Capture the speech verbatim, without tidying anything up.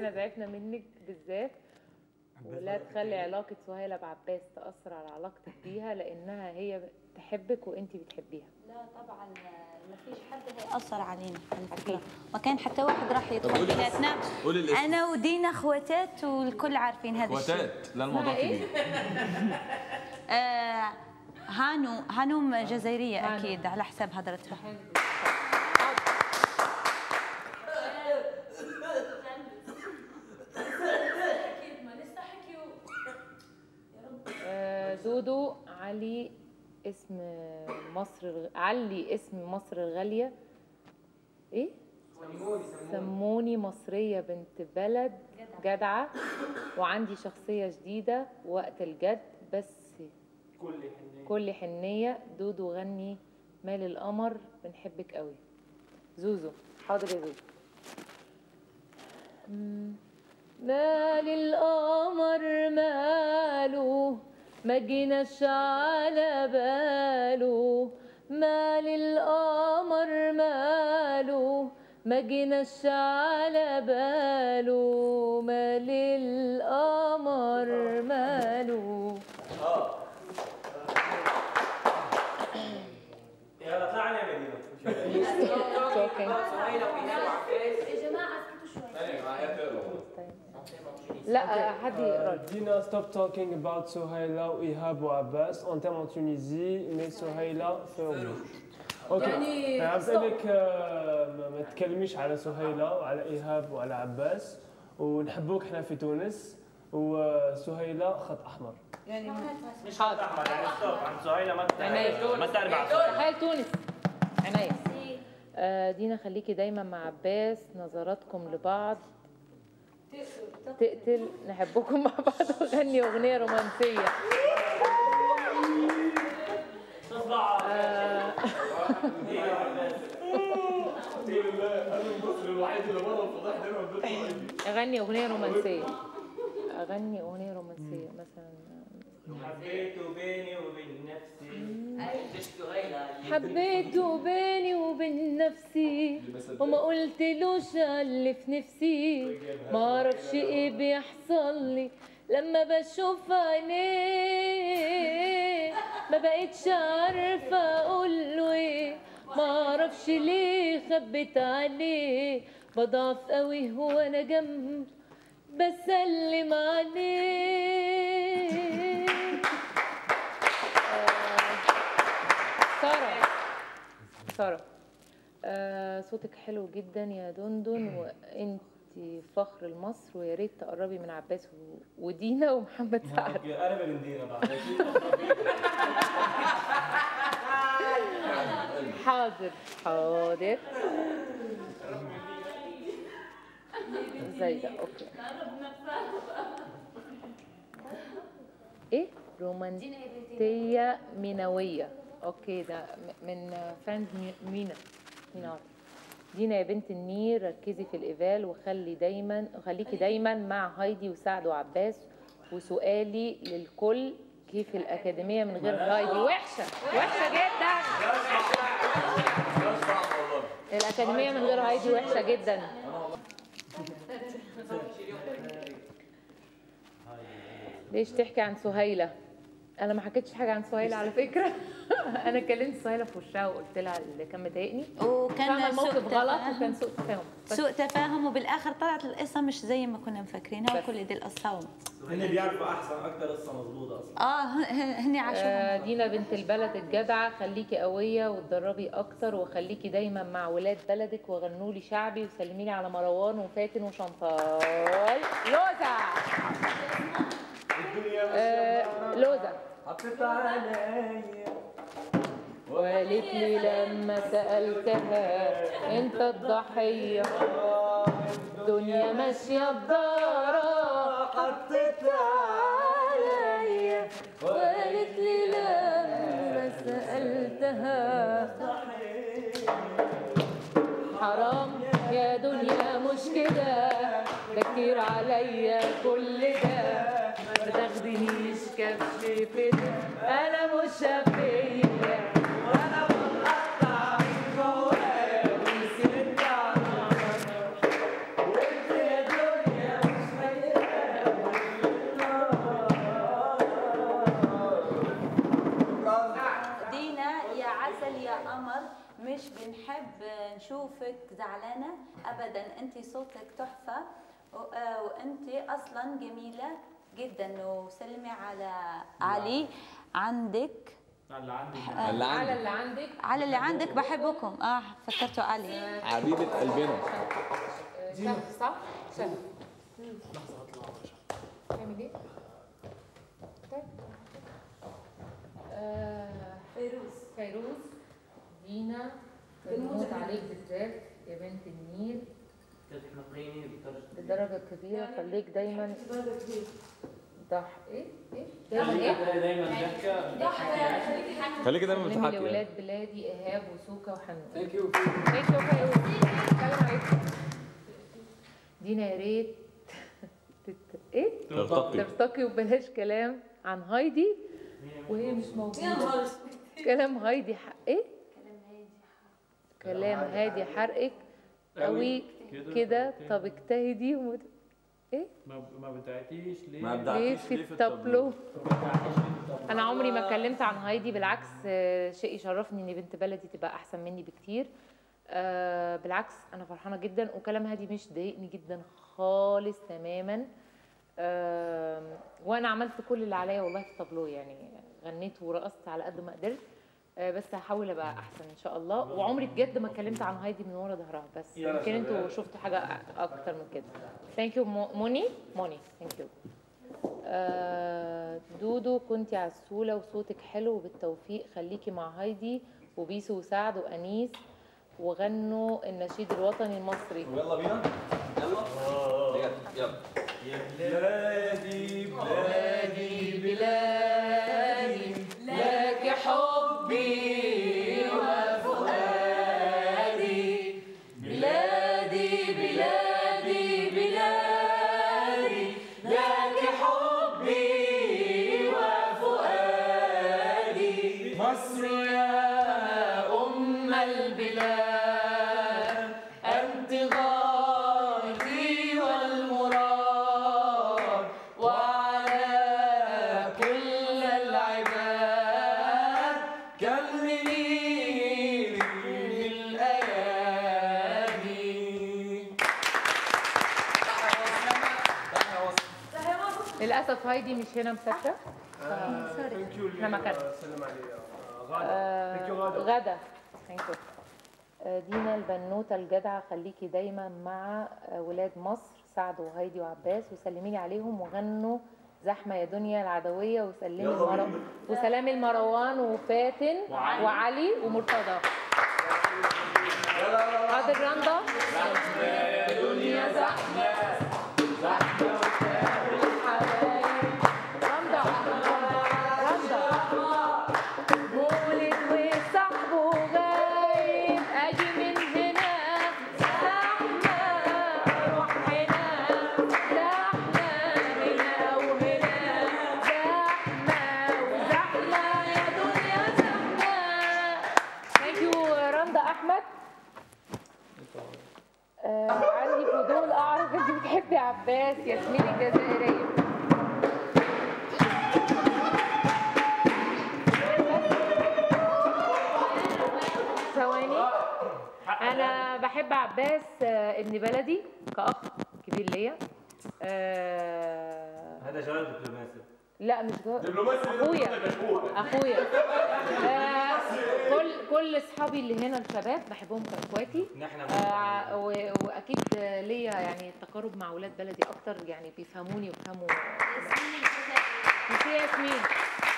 احنا ضعفنا منك بالذات، ولا تخلي علاقه سهيله بعباس تاثر على علاقتك بيها، لانها هي تحبك وانت بتحبيها. لا طبعا ما فيش حد هيأثر علينا على فكره، ما كان حتى واحد راح يدخل بيناتنا. انا ودينا اخواتات والكل عارفين هذا الشيء. اخواتات؟ لا الموضوع كبير. آه هانو هانوم جزائريه اكيد على حساب هدرتها. دودو علي اسم مصر الغ... علي اسم مصر الغالية ايه؟ سموني سموني مصرية بنت بلد جدعة، وعندي شخصية جديدة وقت الجد، بس كل حنية كل حنية. دودو غني مال القمر بنحبك قوي. زوزو. حاضر يا زوزو. مال القمر ماله ما جيناش على باله، مال القمر ماله ما جيناش على باله، مال القمر ماله. اه يلا طلعنا يا مدينة. يا جماعة اسكتوا شوية. لا حد يقرا. دينا stop talking about سهيلة وإيهاب وعباس on terme en Tunisie mais سهيلة في أمي. اوكي يعني عم بقول لك ما تكلميش على سهيلة وعلى إيهاب وعلى عباس، ونحبوك احنا في تونس، وسهيلة خط أحمر. يعني مش خط أحمر، يعني ستوب عن سهيلة ما تعرف ما تعرف عن سهيلة. تخيل تونس. عناية. دينا خليكي دايما مع عباس، نظراتكم لبعض تقتل، نحبكم مع بعض، وغني اغنيه رومانسيه. اغني اغنيه رومانسيه، اغني اغنيه رومانسيه مثلا. حبيته بيني وبين نفسي، حبيته بيني وبين نفسي وما قلتلوش اللي في نفسي، ما اعرفش ايه بيحصل لي لما بشوف عينيه، ما بقتش عارفه اقول له ايه، ما اعرفش ليه خبيت عليه، بضعف قوي هو انا جنب بسلم عليه. سارة سارة آه صوتك حلو جدا يا دندن، وانت فخر لمصر، ويا ريت تقربي من عباس ودينا ومحمد سعد. انا من دينا بعد. حاضر حاضر زي ده. اوكي ايه رومانسية مينوية. اوكي ده من فانز مينا مينا. دينا يا بنت النيل ركزي في الإيفال، وخلي دايما خليكي دايما مع هايدي وسعد وعباس. وسؤالي للكل، كيف الأكاديمية من غير هايدي؟ وحشة وحشة جدا. الأكاديمية من غير هايدي وحشة جدا. ليش تحكي عن سهيلة؟ أنا ما حكيتش حاجة عن سهيلة على فكرة. أنا كلمت سهيلة في وشها وقلت لها اللي كان مضايقني، وكان موقف غلط وكان سوء تفاهم. سوء تفاهم، وبالآخر طلعت القصة مش زي ما كنا مفكرينها، وكل دي القصة. هن بيعرفوا أحسن أكثر قصة مضبوطة أصلا. آه هن عاشوها. آه دينا بنت البلد الجدعة، خليكي قوية وتدربي أكتر، وخليكي دايما مع ولاد بلدك، وغنولي شعبي، وسلميلي على مروان وفاتن وشنطال. لوزة آه لوزة حطيت عليا وقالت لي لما سألتها انت الضحية، الدنيا ماشية بدارة، حطيت عليا وقالت لي لما سألتها حرام يا دنيا مش كده، ده كتير عليا كل ده، ما تاخدنيش كف فدا، انا مش شفية وانا بقطع من جوايا، وسبت على وانت يا دنيا عسل يا قمر، مش بنحب نشوفك زعلانة أبدا، أنت صوتك تحفة وأنت أصلا جميلة جدا. وسلمي على علي عندك، على عندك على على اللي عندك على اللي عندك بحبكم. اه فكرتوا علي حبيبة قلبنا. سهل صح؟ سهل. لحظة هطلع تعمل ايه؟ طيب آه فيروز فيروز دينا بنموت عليك بالذات يا بنت النيل، تحنقيني بدرجة كبيرة، خليك دايما ضح ايه؟ ايه؟ دايما ايه؟ دايما ضحكة، خليكي دايما سلمي بتضحكي. لولاد بلادي ايهاب وسوكا وحنون. ثانك يو. ثانك يو فيروز. سلام عليكم. دينا يا ريت تت... ايه؟ ترتقي ترتقي وبلاش كلام عن هايدي وهي مش موجودة. كلام هايدي حق ايه؟ كلام هادي حرقك قوي كده. طب اجتهدي ومت... ايه؟ ما ما بتاعتيش ليه؟ ما ليه بدعتيش في ليه في التابلو؟ ما بتاعتيش ليه في الطبلة؟ انا عمري ما اتكلمت عن هايدي، بالعكس آه، شيء يشرفني ان بنت بلدي تبقى احسن مني بكتير. آه، بالعكس انا فرحانه جدا، وكلام هادي مش ضايقني جدا خالص تماما. آه، وانا عملت كل اللي عليا والله في التابلو، يعني غنيت ورقصت على قد ما قدرت. آه، بس هحاول ابقى احسن ان شاء الله. وعمري بجد ما اتكلمت عن هايدي من ورا ظهرها، بس يمكن انتوا شفتوا حاجه اكتر من كده. ثانك يو موني موني ثانك يو. دودو كنتي عسوله وصوتك حلو، وبالتوفيق خليكي مع هايدي وبيسو وسعد وانيس وغنوا النشيد الوطني المصري. يلا بينا يلا يلا يا بلادي بلادي بلادي لك حبي وفؤادي، بلادي بلادي بلادي لك حبي وفؤادي، مصر يا أم البلاد أنت غايتي والمراد، وعلى كل العباد كمليني بالأيادي. للأسف هايدي مش هنا مسافرة. ثانك يو. احنا مكان. سلم علي غادة. ثانك يو غادة. غدا ثانك يو. دينا البنوتة الجدعة، خليكي دايما مع ولاد مصر سعد وهايدي وعباس، وسلمي لي عليهم وغنوا زحمة يا دنيا العدوية، وسلمي المرو... وسلامي المروان وفاتن وعلي, وعلي ومرتضى. حاضر رندا. زحمة يا دنيا زحمة زحمة وتقابل الحبايب. رندا رندا مولد وصاحبه غايب، اجي من هنا زحمة اروح هنا زحمة، هنا وهنا زحمة وزحمة يا دنيا زحمة. ثانك يو رندا احمد. آه عندي فضول اعرف انت بتحبي عباس. ياسمين الجزائرية. ثواني. انا بحب عباس آه، ابن بلدي كاخ كبير ليا. آه، هذا جواب دبلوماسي. لا مش جو... اخويا اخويا آه، كل كل اصحابي اللي هنا الشباب بحبهم كاخواتي. نحن آه، و- واكيد ليا يعني تقارب مع اولاد بلدي اكتر، يعني بيفهموني ويفهموا. ياسمين ميرسي ياسمين.